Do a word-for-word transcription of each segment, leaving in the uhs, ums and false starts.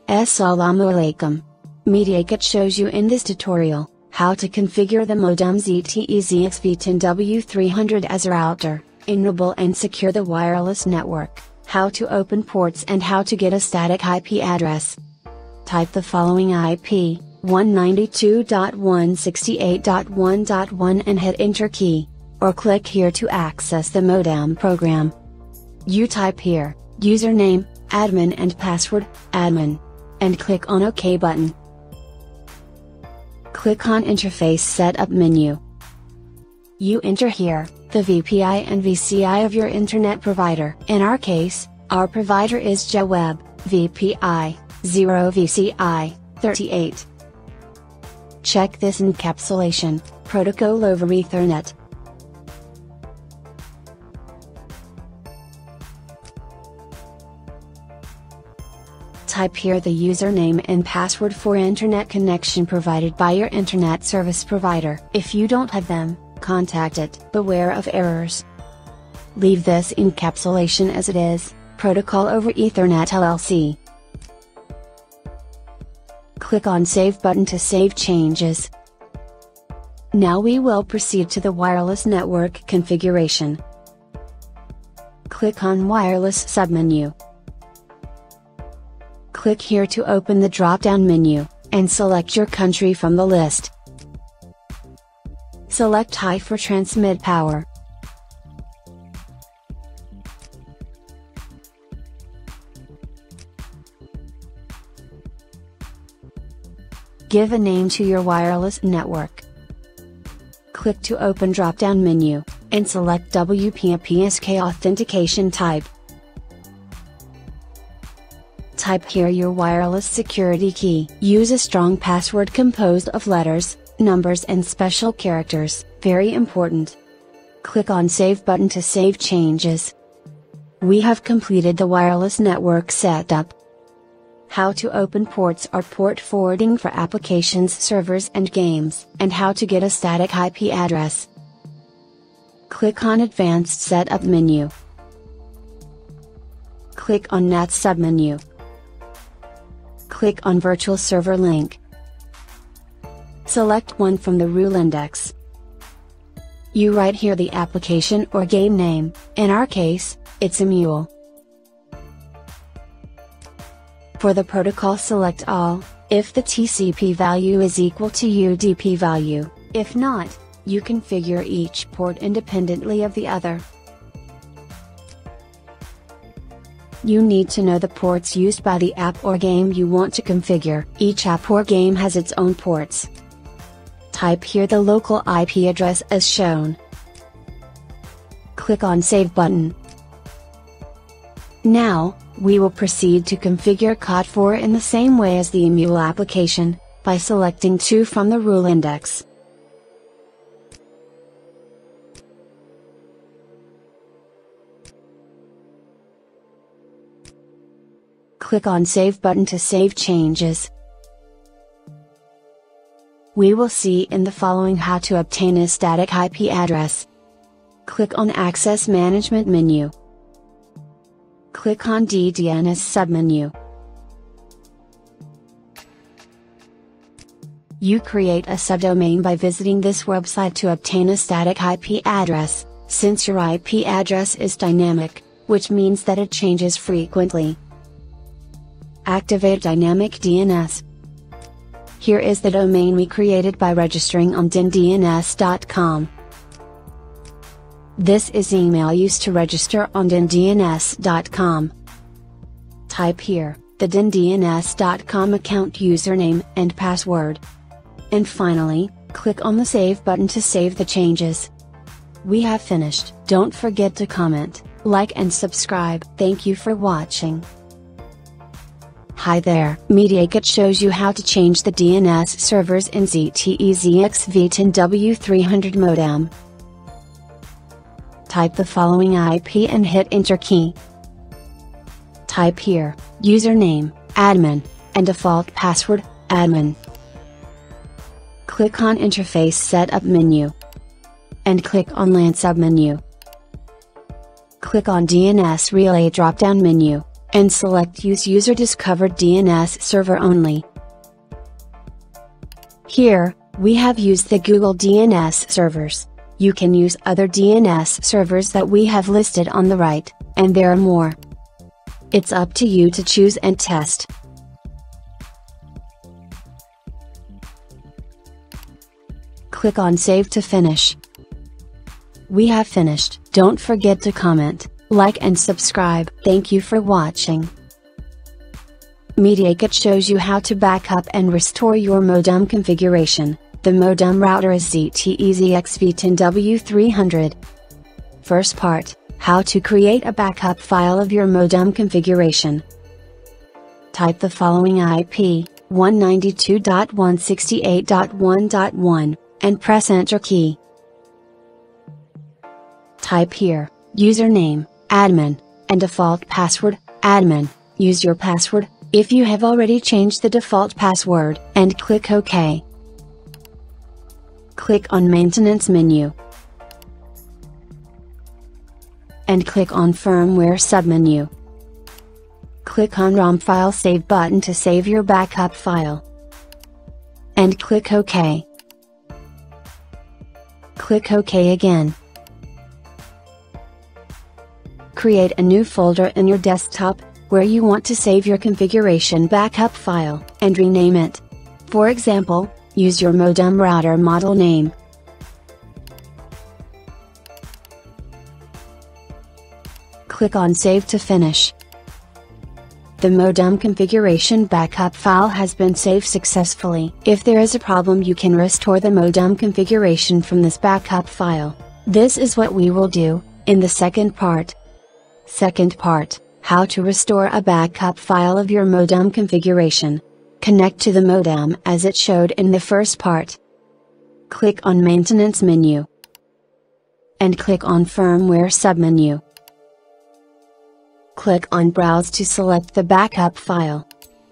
Assalamu alaikum. Mediaket shows you in this tutorial how to configure the modem Z T E Z X V ten W three hundred as a router, enable and secure the wireless network, how to open ports and how to get a static I P address. Type the following I P, one ninety-two dot one sixty-eight dot one dot one and hit enter key, or click here to access the modem program. You type here, username, admin and password, admin, and click on OK button. Click on Interface Setup menu. You enter here, the V P I and V C I of your internet provider. In our case, our provider is JWeb, V P I, zero V C I, thirty-eight. Check this encapsulation, protocol over Ethernet. Type here the username and password for internet connection provided by your internet service provider. If you don't have them, contact it. Beware of errors. Leave this encapsulation as it is, protocol over Ethernet L L C. Click on Save button to save changes. Now we will proceed to the wireless network configuration. Click on Wireless submenu. Click here to open the drop-down menu, and select your country from the list. Select high for transmit power. Give a name to your wireless network. Click to open drop-down menu, and select W P A S K authentication type. Type here your wireless security key. Use a strong password composed of letters, numbers and special characters, very important. Click on Save button to save changes. We have completed the wireless network setup. How to open ports or port forwarding for applications, servers and games, and how to get a static I P address. Click on Advanced Setup menu. Click on Net submenu. Click on Virtual Server link. Select one from the rule index. You write here the application or game name, in our case, it's a mule. For the protocol select all, if the T C P value is equal to U D P value, if not, you configure each port independently of the other. You need to know the ports used by the app or game you want to configure. Each app or game has its own ports. Type here the local I P address as shown. Click on Save button. Now, we will proceed to configure C O T four in the same way as the mule application, by selecting two from the rule index. Click on Save button to save changes. We will see in the following how to obtain a static I P address. Click on Access Management menu. Click on D N S submenu. You create a subdomain by visiting this website to obtain a static I P address, since your I P address is dynamic, which means that it changes frequently. Activate Dynamic D N S. Here is the domain we created by registering on D N D N S dot com. This is email used to register on D N D N S dot com. Type here, the D N D N S dot com account username and password. And finally, click on the Save button to save the changes. We have finished. Don't forget to comment, like and subscribe. Thank you for watching. Hi there, Mediaket shows you how to change the D N S servers in Z T E Z X V ten W three hundred modem. Type the following I P and hit enter key. Type here, username, admin, and default password, admin. Click on Interface Setup menu. And click on LAN submenu. Click on D N S Relay drop-down menu, and select Use User Discovered D N S Server Only. Here, we have used the Google D N S servers. You can use other D N S servers that we have listed on the right, and there are more. It's up to you to choose and test. Click on Save to finish. We have finished. Don't forget to comment, like and subscribe. Thank you for watching. Mediaket shows you how to back up and restore your modem configuration. The modem router is Z T E Z X V ten W three hundred. First part, how to create a backup file of your modem configuration. Type the following I P, one ninety-two dot one sixty-eight dot one dot one, and press Enter key. Type here, username, admin, and default password, admin. Use your password, if you have already changed the default password, and click OK. Click on Maintenance menu. And click on Firmware submenu. Click on ROM File Save button to save your backup file. And click OK. Click OK again. Create a new folder in your desktop, where you want to save your configuration backup file, and rename it. For example, use your modem router model name. Click on Save to finish. The modem configuration backup file has been saved successfully. If there is a problem, you can restore the modem configuration from this backup file. This is what we will do in the second part. Second part, how to restore a backup file of your modem configuration. Connect to the modem as it showed in the first part. Click on Maintenance menu. And click on Firmware submenu. Click on Browse to select the backup file.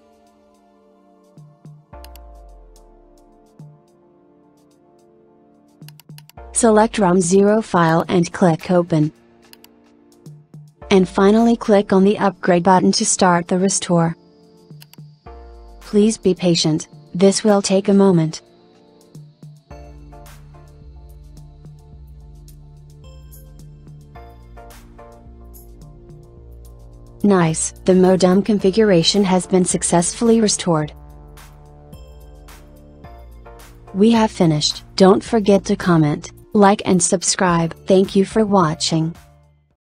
Select ROM zero file and click Open. And finally click on the Upgrade button to start the restore. Please be patient, this will take a moment. Nice, the modem configuration has been successfully restored. We have finished. Don't forget to comment, like and subscribe. Thank you for watching.